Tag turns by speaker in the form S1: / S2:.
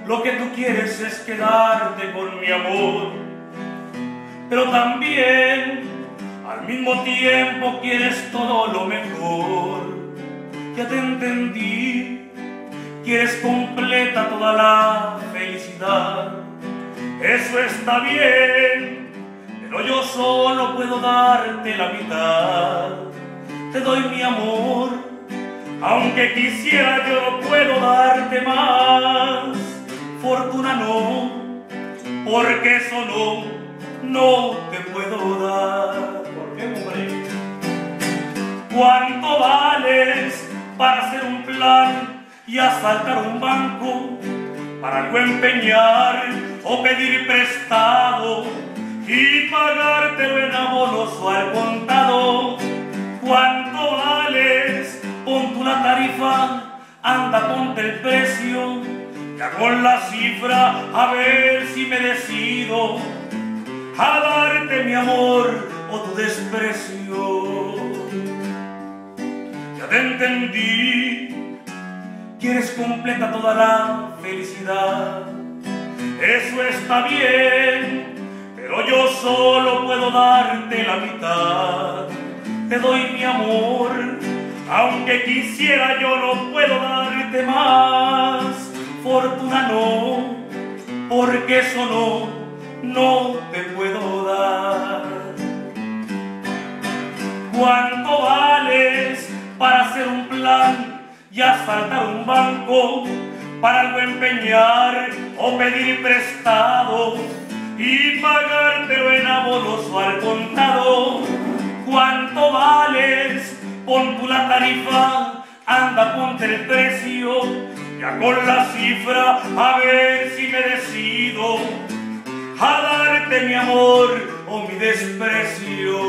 S1: lo que tú quieres es quedarte con mi amor, pero también al mismo tiempo quieres todo lo mejor. Ya te entendí, quieres completa toda la felicidad. Eso está bien, pero yo solo puedo darte la mitad. Te doy mi amor, aunque quisiera yo no puedo darte más. Fortuna no, porque eso no te puedo dar. ¿Por qué, hombre? ¿Cuánto vales para hacer un plan y asaltar un banco? Para luego empeñar o pedir prestado y pagártelo en abonos o al contado. ¿Cuánto vales? Pon tú la tarifa, anda ponte el precio, ya con la cifra a ver si me decido a darte mi amor o tu desprecio. Ya te entendí, quieres completa toda la felicidad. Eso está bien, pero yo solo puedo darte la mitad. Te doy mi amor, aunque quisiera yo no puedo darte más. Fortuna no, porque eso no te puedo dar. ¿Cuánto vales para hacer un plan y asaltar un banco? Para algo empeñar o pedir prestado y pagártelo en abonos o al contado. ¿Cuánto vales? Pon tú la tarifa, anda ponte el precio, ya con la cifra a ver si me decido a darte mi amor o mi desprecio.